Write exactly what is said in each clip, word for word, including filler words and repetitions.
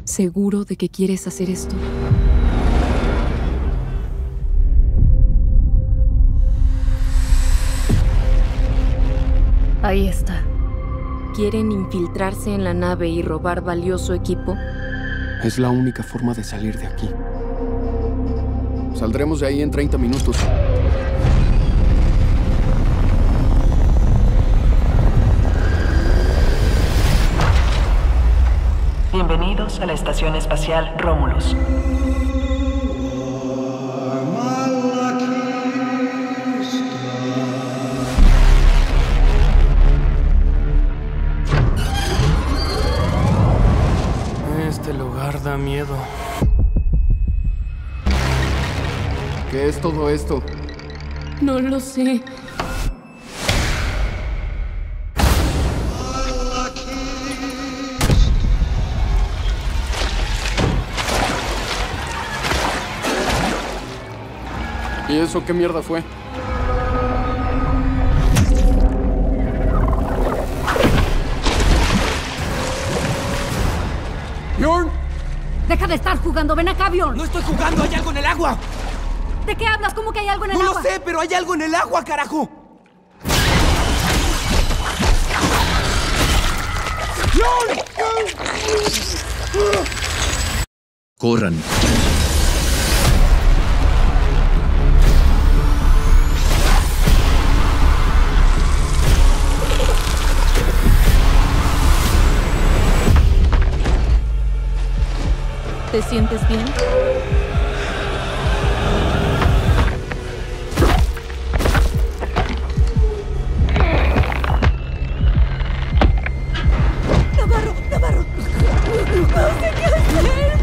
¿Seguro de que quieres hacer esto? Ahí está. ¿Quieren infiltrarse en la nave y robar valioso equipo? Es la única forma de salir de aquí. Saldremos de ahí en treinta minutos. Bienvenidos a la Estación Espacial Romulus. Este lugar da miedo. ¿Qué es todo esto? No lo sé. ¿Y eso qué mierda fue? ¡Bjorn! ¡Deja de estar jugando! ¡Ven acá, Bjorn! ¡No estoy jugando! ¡Hay algo en el agua! ¿De qué hablas? ¿Cómo que hay algo en el ¡No agua? lo sé, pero hay algo en el agua, carajo! Corran. ¿Te sientes bien? ¡Navarro! ¡Navarro! ¡No sé qué hacer!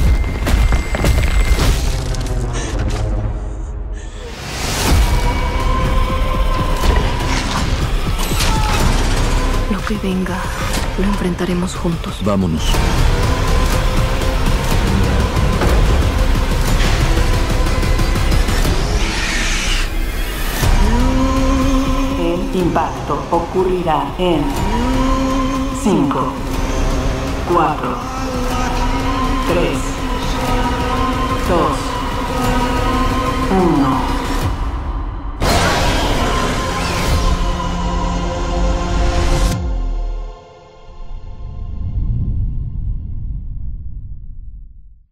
Lo que venga, lo enfrentaremos juntos. Vámonos. El impacto ocurrirá en cinco, cuatro, tres, dos, uno.